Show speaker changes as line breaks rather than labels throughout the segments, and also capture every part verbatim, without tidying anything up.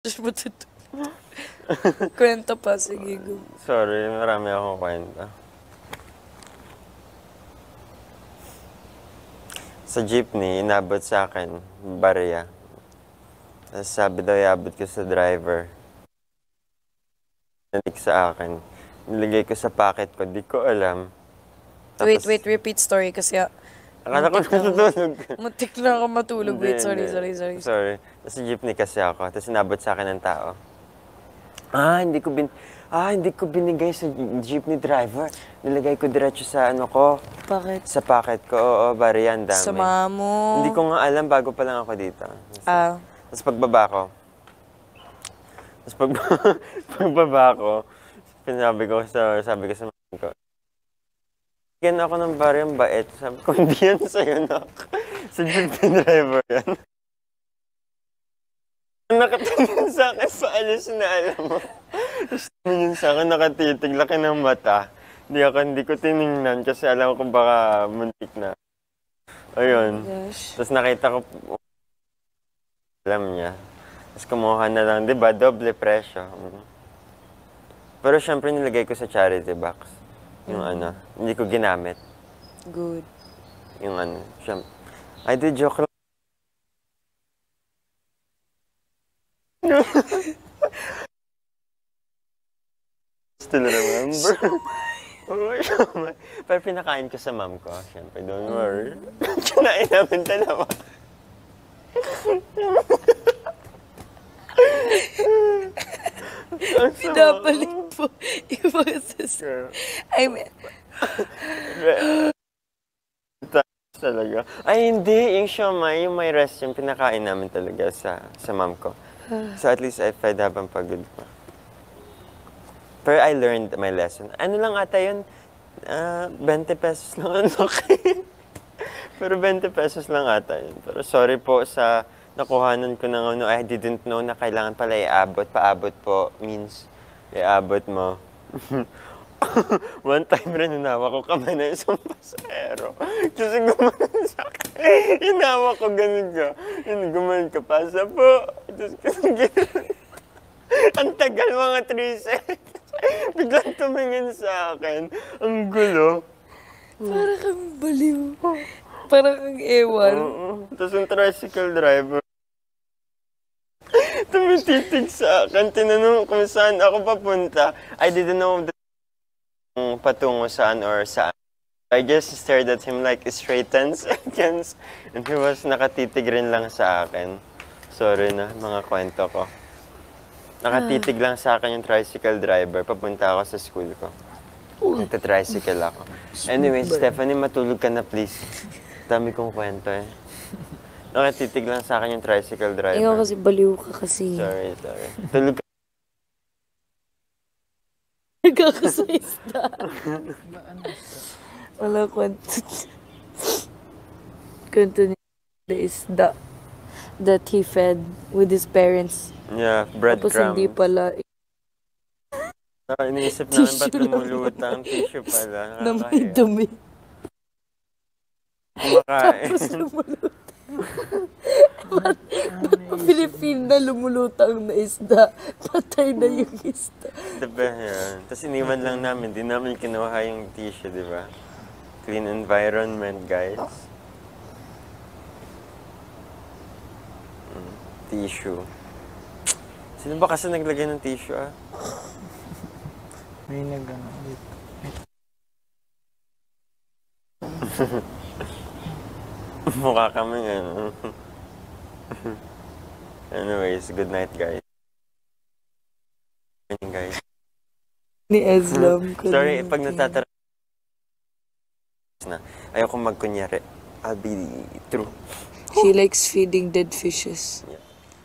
Kwento pa, sige go.
Sorry, marami akong kwento. Sa jeepney, inabot sa akin, barya. Tapos sabi daw, iabot ko sa driver. Nanik sa akin. Nilagay ko sa pocket ko, di ko alam.
Tapos, wait, wait, repeat story kasi
akala ko natutulog.
Muntik na ako matulog. Wait, sorry, sorry, sorry.
Sorry. Sa jeepney kasi ako, tapos inabot sa akin ng tao. Ah, hindi ko bin... Ah, hindi ko binigay sa jeepney driver. Nilagay ko diretso sa ano ko.
Bakit?
Sa pocket ko. Oo, bari yan, dami.
Sama mo.
Hindi ko nga alam, bago pa lang ako dito.
Ah.
Tapos pagbaba ko. Tapos pag, pagbaba ko, pinabi ko sa, sabi ko sa mga ko, bigyan ako ng bari ang bait. Sabi ko, hindi yan sa'yo, nak. Sa jeepney driver yan. Nakatingin sa akin, paalis na alam mo. Tapos tumingin sa akin, nakatitig, laki ng mata. Hindi ako, hindi ko tiningnan kasi alam ko baka muntik na. Ayun.
Oh
tapos nakita ko, alam niya. Tapos kumuha na lang, di ba? Doble presyo. Pero syempre nilagay ko sa charity box. Yung mm. ano, hindi ko ginamit.
Good.
Yung ano, syempre. I did joke lang. Still remember? Oh, pero pinakain ko sa mom ko, syempre, don't worry. Kinain namin dalawa.
Pinapalik po. Iba sa... I mean...
talaga. Ay, hindi. Yung siomay, yung may rest, yung pinakain namin talaga sa sa mom ko. So at least I fed habang pagod pa. Pero I learned my lesson. Ano lang ata yun? Uh, twenty pesos lang ang laki. Pero twenty pesos lang ata yun. Pero sorry po sa nakuhanan ko ng ano. I didn't know na kailangan pala iabot. Paabot po means iabot mo. One time rin, hinawa ko kamay na isang pasero. Kasi gumanon sa akin. Hinawa ko ganun ka. Gumanon ka, pasa po. Tapos kasi ganun. Ang tagal, mga three seconds. Biglang tumingin sa akin. Ang gulo.
Para kang baliw. Para kang ewan.
Uh, Tapos yung tricycle driver. Tumititig sa akin. Tinanong kung saan ako papunta. I didn't know that patungo saan or saan. I just stared at him like straight ten seconds. And he was nakatitig rin lang sa akin. Sorry na, mga kwento ko. Nakatitig lang sa akin yung tricycle driver. Papunta ako sa school ko. Nagta-tricycle ako. Anyway, Stephanie, matulog ka na please. Dami kong kwento eh. Nakatitig lang sa akin yung tricycle driver.
Ikaw kasi baliw ka kasi.
Sorry, sorry. Tulog ka.
Nagkakasayista. Wala kwento. Kwento niya the isda that he fed with his parents.
Yeah, breadcrumbs.
Tapos hindi pala.
Ah, iniisip namin ba't lumulutang tissue pala.
Na may dumi.
Kumakain.
Tapos lumulutang. Ba't Philippine na lumulutang na isda? Patay na yung isda.
Diba yan? Tapos iniwan lang namin. Di namin kinuha yung tissue, di ba? Clean environment, guys. Mm, tissue. Sino ba kasi naglagay ng tissue, ah?
May nagano dito.
Mukha kami ano. Anyways, good night, guys. Good morning, guys.
Ni Eslam.
Sorry, pag natatara na, ayoko magkunyari. I'll be true.
She likes feeding dead fishes.
Yeah.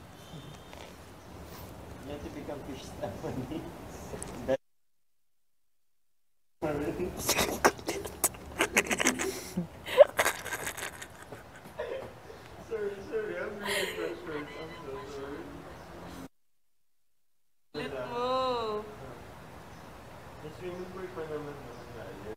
You have to become fish Stephanie. Sorry, sorry, I'm really pressured. I'm so sorry.
Let mo.
May swimming pool pa naman naman.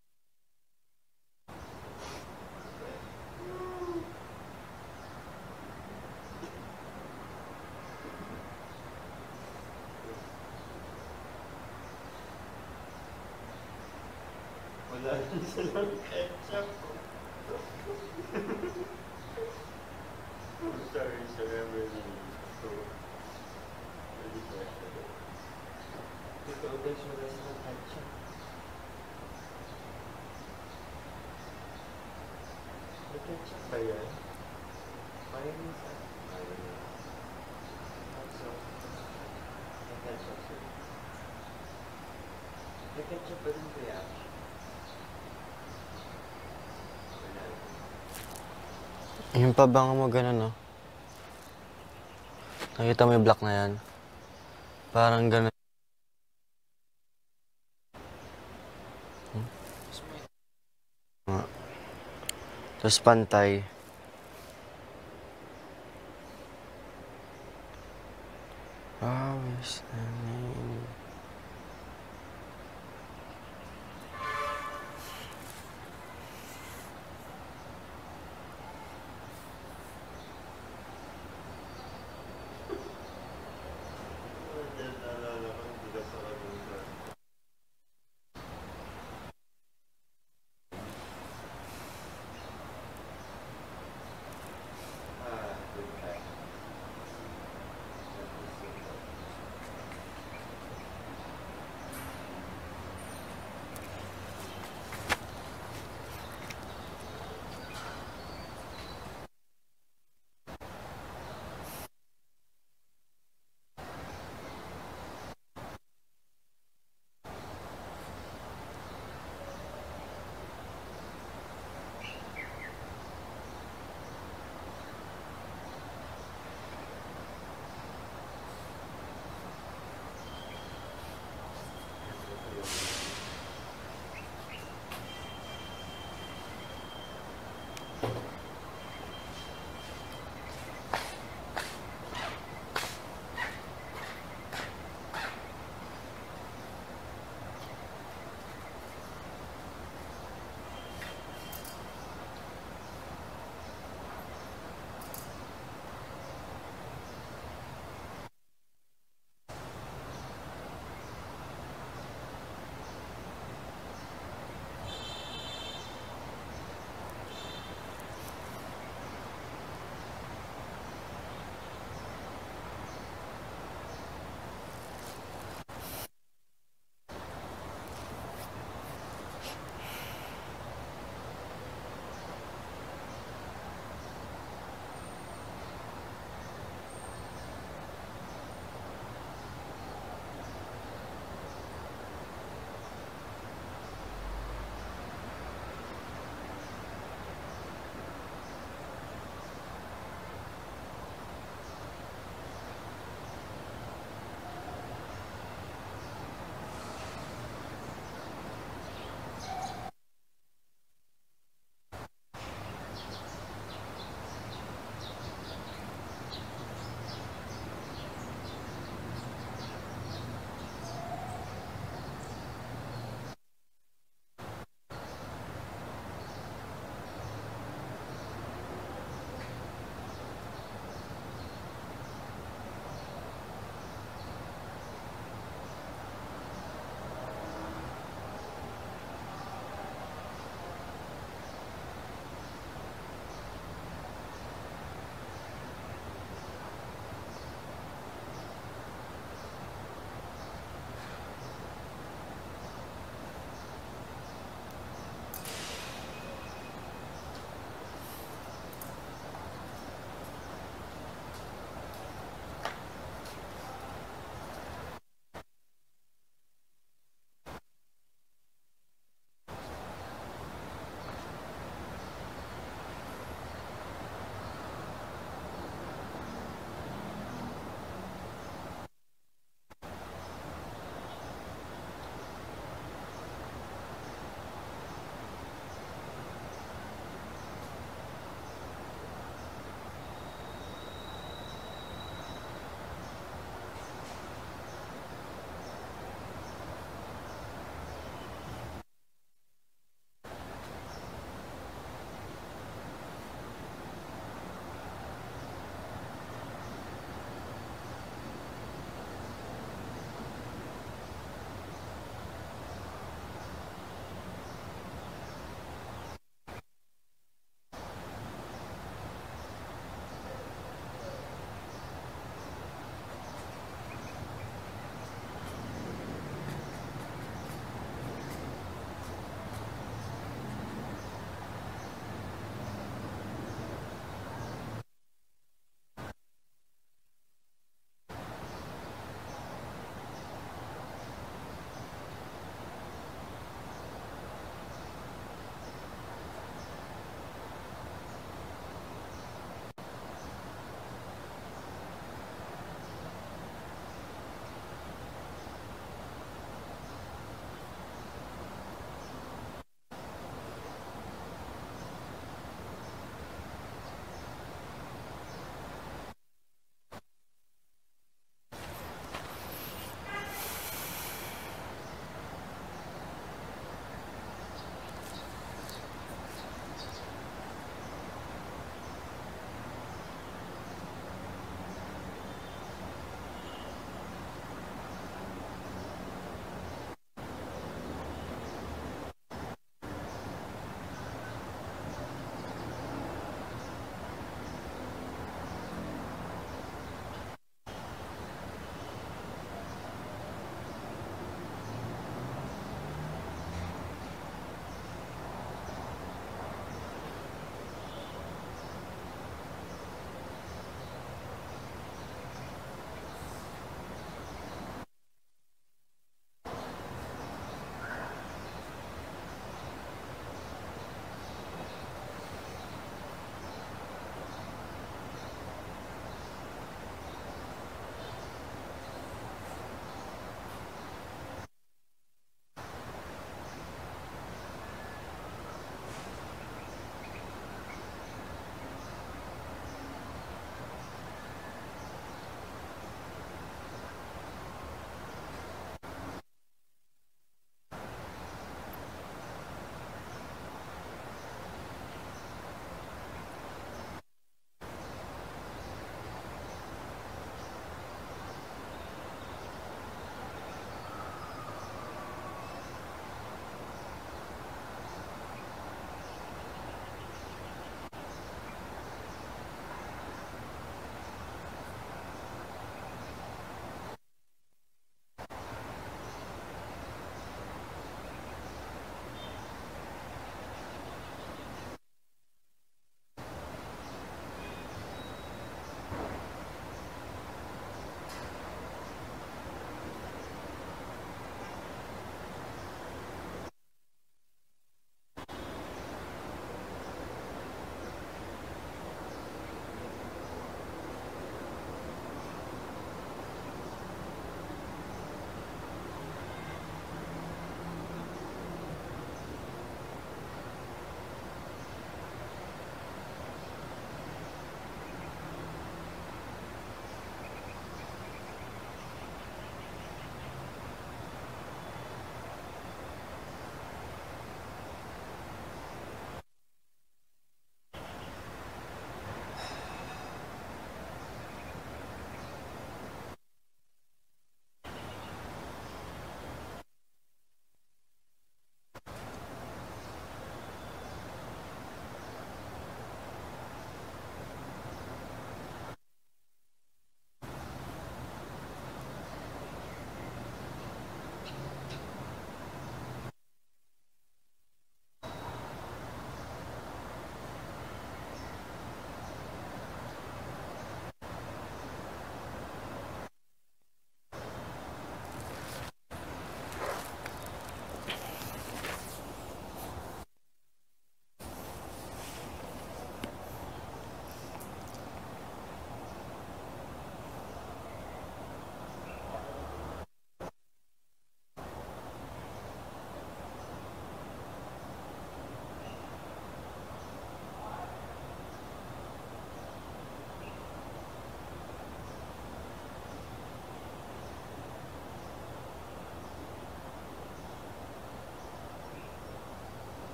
Sorry, sir. I'm really so really
Ito guys, wala silang ketchup. May ketchup ba yan? Mayonnaise ah. Mayonnaise. Also, may ketchup sir. May ketchup ba din kaya? Wala.
Yung pabango mo ganun, no? Nakita mo yung black na yan? Parang ganun. Hmm? Tapos pantay. Always